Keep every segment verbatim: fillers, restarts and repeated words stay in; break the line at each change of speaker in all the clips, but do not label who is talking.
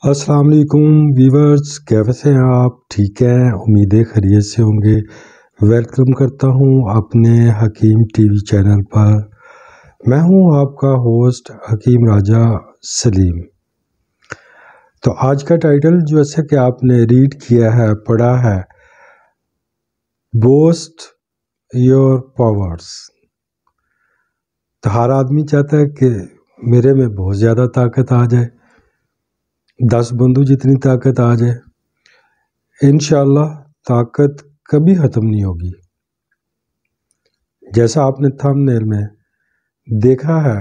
السلام علیکم ویورز، کیسے ہیں آپ؟ ٹھیک ہیں، امیدیں خیریت سے ہوں گے۔ ویلکم کرتا ہوں اپنے حکیم ٹی وی چینل پر۔ میں ہوں آپ کا ہوسٹ حکیم راجہ سلیم۔ تو آج کا ٹائٹل جیسے کہ آپ نے ریڈ کیا ہے، پڑھا ہے، بوسٹ یور پاورز۔ تو ہر آدمی چاہتا ہے کہ میرے میں بہت زیادہ طاقت آ جائے، دس بندوں جتنی طاقت آ جائے۔ انشاءاللہ طاقت کبھی ختم نہیں ہوگی۔ جیسا آپ نے تھمبنیل میں دیکھا ہے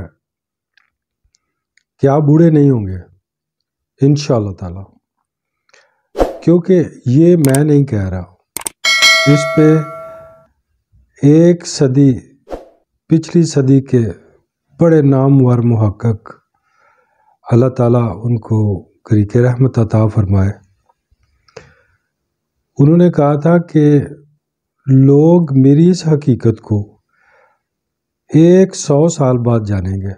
کہ آپ بوڑھے نہیں ہوں گے انشاءاللہ تعالی، کیونکہ یہ میں نہیں کہہ رہا، اس پہ ایک صدی پچھلی صدی کے بڑے نامور محقق، اللہ تعالیٰ ان کو قریق رحمت عطا فرمائے، انہوں نے کہا تھا کہ لوگ میری اس حقیقت کو ایک سو سال بعد جانیں گے۔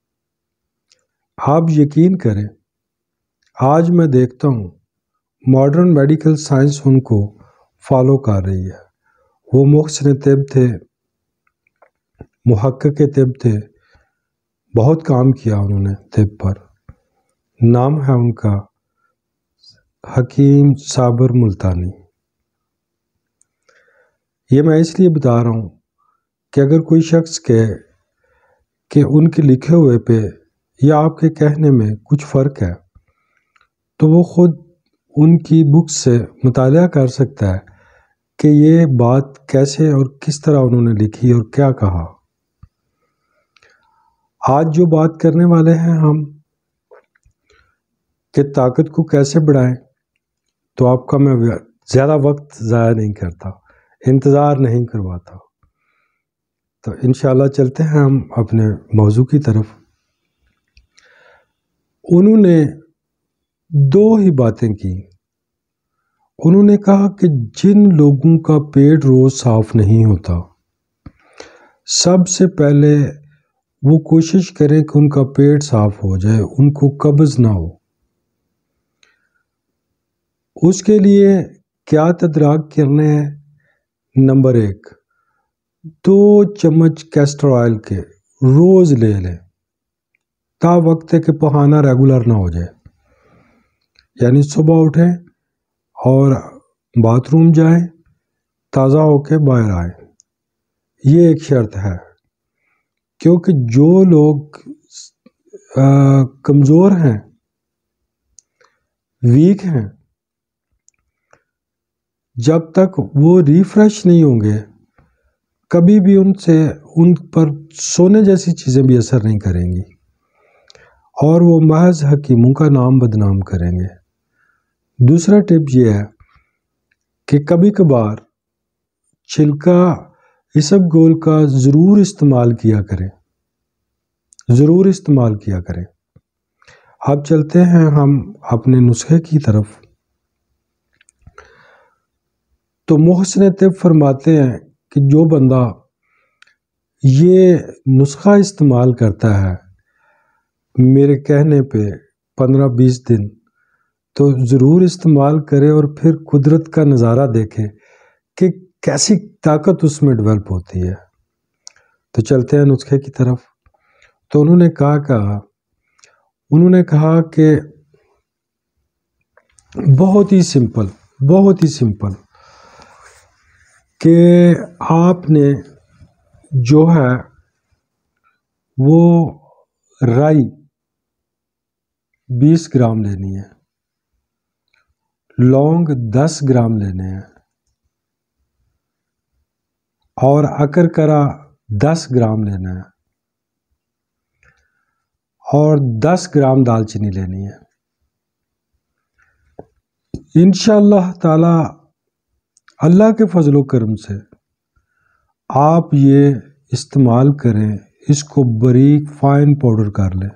آپ یقین کریں، آج میں دیکھتا ہوں ماڈرن میڈیکل سائنس ان کو فالو کر رہی ہے۔ وہ محسن طب تھے، محقق طب تھے، بہت کام کیا انہوں نے طب پر۔ نام ہے ان کا حکیم صابر ملتانی۔ یہ میں اس لیے بتا رہا ہوں کہ اگر کوئی شخص کہے کہ ان کے لکھے ہوئے پہ یا آپ کے کہنے میں کچھ فرق ہے، تو وہ خود ان کی بک سے مطالعہ کر سکتا ہے کہ یہ بات کیسے اور کس طرح انہوں نے لکھی اور کیا کہا۔ آج جو بات کرنے والے ہیں ہم کہ طاقت کو کیسے بڑھائیں، تو آپ کا میں زیادہ وقت ضائع نہیں کرتا، انتظار نہیں کرواتا، تو انشاءاللہ چلتے ہیں ہم اپنے موضوع کی طرف۔ انہوں نے دو ہی باتیں کی۔ انہوں نے کہا کہ جن لوگوں کا پیٹ روز صاف نہیں ہوتا، سب سے پہلے وہ کوشش کریں کہ ان کا پیٹ صاف ہو جائے، ان کو قبض نہ ہو۔ اس کے لیے کیا تدراک کرنے ہیں؟ نمبر ایک، دو چمچ کیسٹر آئل کے روز لے لیں، تا وقت ہے کہ پہانا ریگولر نہ ہو جائے، یعنی صبح اٹھیں اور باتھ روم جائیں، تازہ ہو کے باہر آئیں۔ یہ ایک شرط ہے، کیونکہ جو لوگ کمزور ہیں، ویک ہیں، جب تک وہ ریفریش نہیں ہوں گے، کبھی بھی ان سے ان پر سونے جیسی چیزیں بھی اثر نہیں کریں گی، اور وہ محض حکیموں کا نام بدنام کریں گے۔ دوسرا ٹپ یہ ہے کہ کبھی کبھار چھلکا اسبگول کا ضرور استعمال کیا کریں، ضرور استعمال کیا کریں۔ اب چلتے ہیں ہم اپنے نسخے کی طرف۔ تو محسن طب فرماتے ہیں کہ جو بندہ یہ نسخہ استعمال کرتا ہے میرے کہنے پہ پندرہ بیس دن، تو ضرور استعمال کرے اور پھر قدرت کا نظارہ دیکھے کہ کیسی طاقت اس میں ڈیولپ ہوتی ہے۔ تو چلتے ہیں نسخے کی طرف۔ تو انہوں نے کہا کہا انہوں نے کہا کہ بہت ہی سمپل بہت ہی سمپل کہ آپ نے جو ہے وہ رائی بیس گرام لینی ہے، لونگ دس گرام لینے ہیں، اور اکرکرا دس گرام لینا ہے، اور دس گرام دال چینی لینی ہے۔ انشاءاللہ تعالی اللہ کے فضل و کرم سے آپ یہ استعمال کریں، اس کو باریک فائن پاؤڈر کر لیں،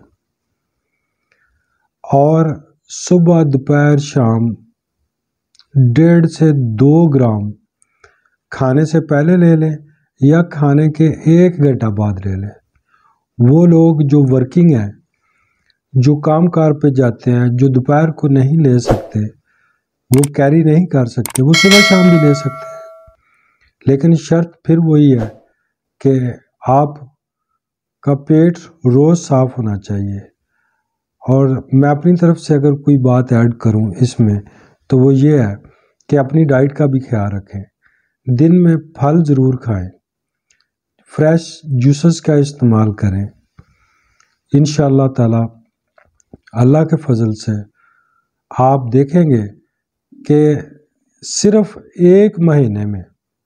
اور صبح دوپہر شام ڈیڑھ سے دو گرام کھانے سے پہلے لے لیں یا کھانے کے ایک گھنٹہ بعد لے لیں۔ وہ لوگ جو ورکنگ ہیں جو کام کار پہ جاتے ہیں، جو دوپہر کو نہیں لے سکتے، وہ کیری نہیں کر سکتے، وہ صبح شام بھی لے سکتے ہیں، لیکن شرط پھر وہی ہے کہ آپ کا پیٹ روز صاف ہونا چاہیے۔ اور میں اپنی طرف سے اگر کوئی بات ایڈ کروں اس میں تو وہ یہ ہے کہ اپنی ڈائٹ کا بھی خیال رکھیں، دن میں پھل ضرور کھائیں، فریش جوسز کا استعمال کریں، انشاءاللہ تعالی اللہ کے فضل سے آپ دیکھیں گے کہ صرف ایک مہینے میں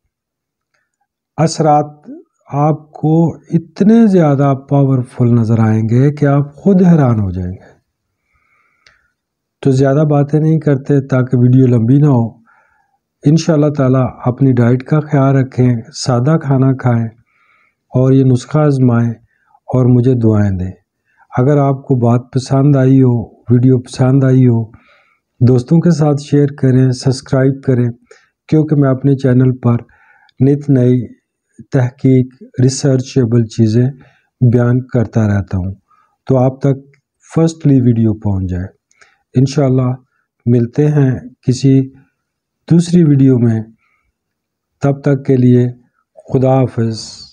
اثرات آپ کو اتنے زیادہ پاورفل نظر آئیں گے کہ آپ خود حیران ہو جائیں گے۔ تو زیادہ باتیں نہیں کرتے تاکہ ویڈیو لمبی نہ ہو۔ انشاءاللہ تعالی اپنی ڈائٹ کا خیال رکھیں، سادہ کھانا کھائیں اور یہ نسخہ آزمائیں اور مجھے دعائیں دیں۔ اگر آپ کو بات پسند آئی ہو، ویڈیو پسند آئی ہو، دوستوں کے ساتھ شیئر کریں، سبسکرائب کریں، کیونکہ میں اپنے چینل پر نت نئی تحقیق ریسرچیبل چیزیں بیان کرتا رہتا ہوں تو آپ تک فرسٹلی ویڈیو پہنچ جائے۔ انشاءاللہ ملتے ہیں کسی دوسری ویڈیو میں، تب تک کے لیے خدا حافظ۔